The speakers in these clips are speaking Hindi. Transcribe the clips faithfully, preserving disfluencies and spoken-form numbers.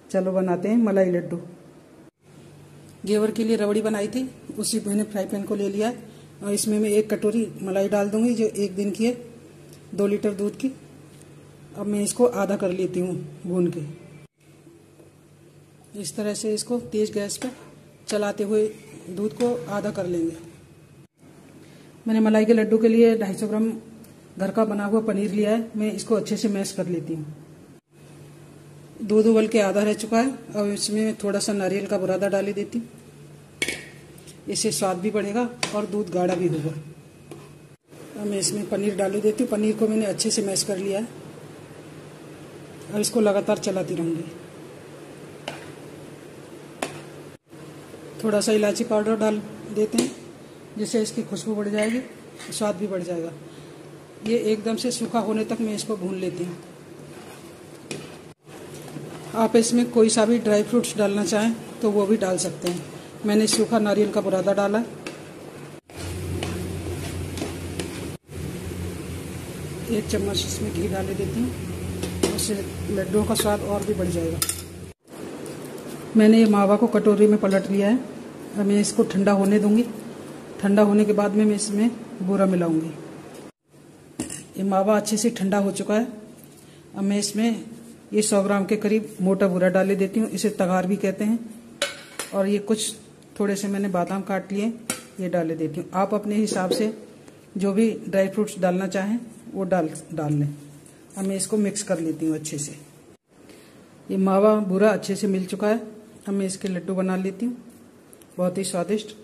चलो बनाते हैं मलाई लड्डू। घेवर के लिए रबड़ी बनाई थी, उसी मैंने फ्राई पैन को ले लिया है और इसमें मैं एक कटोरी मलाई डाल दूंगी जो एक दिन की है, दो लीटर दूध की। अब मैं इसको आधा कर लेती हूँ भून के। इस तरह से इसको तेज गैस पर चलाते हुए दूध को आधा कर लेंगे। मैंने मलाई के लड्डू के लिए ढाई सौ ग्राम घर का बना हुआ पनीर लिया है, मैं इसको अच्छे से मैश कर लेती हूँ। दूध उबल के आधा रह चुका है, अब इसमें थोड़ा सा नारियल का बुरादा डाल देती हूँ, इससे स्वाद भी बढ़ेगा और दूध गाढ़ा भी होगा। अब मैं इसमें पनीर डाल देती हूँ। पनीर को मैंने अच्छे से मैश कर लिया है, अब इसको लगातार चलाती रहूँगी। थोड़ा सा इलायची पाउडर डाल देते हैं जिससे इसकी खुशबू बढ़ जाएगी, स्वाद भी बढ़ जाएगा। ये एकदम से सूखा होने तक मैं इसको भून लेती हूँ। आप इसमें कोई सा भी ड्राई फ्रूट्स डालना चाहें तो वो भी डाल सकते हैं। मैंने सूखा नारियल का बुरादा डाला। एक चम्मच इसमें घी डाल देती हूँ, उससे लड्डुओं का स्वाद और भी बढ़ जाएगा। मैंने ये मावा को कटोरी में पलट लिया है, अब मैं इसको ठंडा होने दूंगी। ठंडा होने के बाद में मैं इसमें बूरा मिलाऊंगी। ये मावा अच्छे से ठंडा हो चुका है। अब मैं इसमें ये सौ ग्राम के करीब मोटा बूरा डाल देती हूँ, इसे तगार भी कहते हैं। और ये कुछ थोड़े से मैंने बादाम काट लिए, ये डाल देती हूँ। आप अपने हिसाब से जो भी ड्राई फ्रूट्स डालना चाहें वो डाल डाल लें। अब मैं इसको मिक्स कर लेती हूँ अच्छे से। ये मावा बूरा अच्छे से मिल चुका है, अब मैं इसके लड्डू बना लेती हूँ, बहुत ही स्वादिष्ट।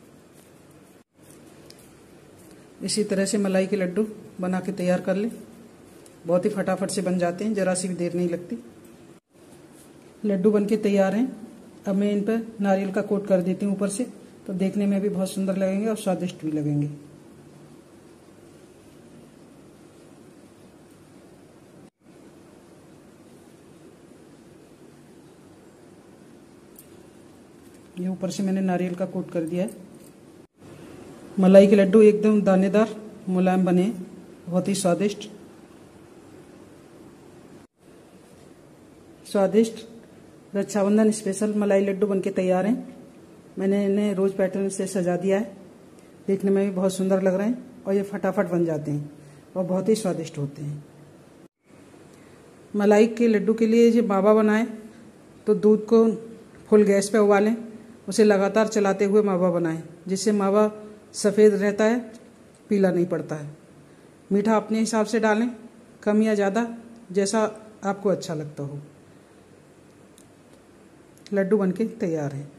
इसी तरह से मलाई के लड्डू बना के तैयार कर लें, बहुत ही फटाफट से बन जाते हैं, जरा सी भी देर नहीं लगती। लड्डू बनके तैयार हैं। अब मैं इन पर नारियल का कोट कर देती हूँ ऊपर से, तो देखने में भी बहुत सुंदर लगेंगे और स्वादिष्ट भी लगेंगे। ये ऊपर से मैंने नारियल का कोट कर दिया है। मलाई के लड्डू एकदम दानेदार मुलायम बने, बहुत ही स्वादिष्ट स्वादिष्ट रक्षाबंधन स्पेशल मलाई लड्डू बनके तैयार हैं। मैंने इन्हें रोज पैटर्न से सजा दिया है, देखने में भी बहुत सुंदर लग रहे हैं और ये फटाफट बन जाते हैं और बहुत ही स्वादिष्ट होते हैं। मलाई के लड्डू के लिए जो मावा बनाएं तो दूध को फुल गैस पे उबालें, उसे लगातार चलाते हुए मावा बनाएं, जिससे मावा सफ़ेद रहता है, पीला नहीं पड़ता है। मीठा अपने हिसाब से डालें, कम या ज़्यादा, जैसा आपको अच्छा लगता हो। लड्डू बनके तैयार है।